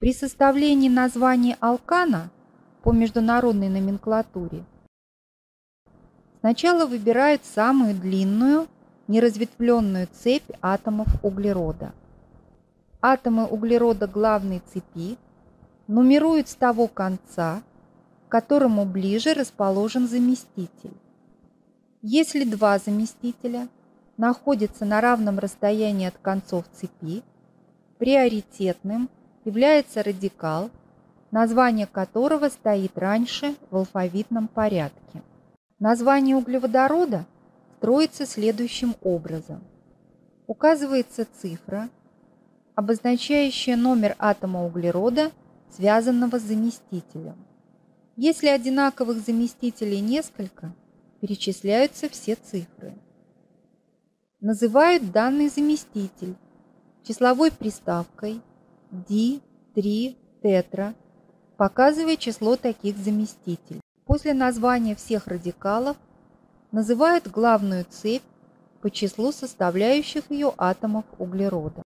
При составлении названий алкана по международной номенклатуре сначала выбирают самую длинную неразветвленную цепь атомов углерода. Атомы углерода главной цепи нумеруют с того конца, к которому ближе расположен заместитель. Если два заместителя находятся на равном расстоянии от концов цепи, приоритетным является радикал, название которого стоит раньше в алфавитном порядке. Название углеводорода строится следующим образом. Указывается цифра, обозначающая номер атома углерода, связанного с заместителем. Если одинаковых заместителей несколько, перечисляются все цифры. Называют данный заместитель числовой приставкой di-3-тетра, показывая число таких заместителей. После названия всех радикалов называют главную цепь по числу составляющих ее атомов углерода.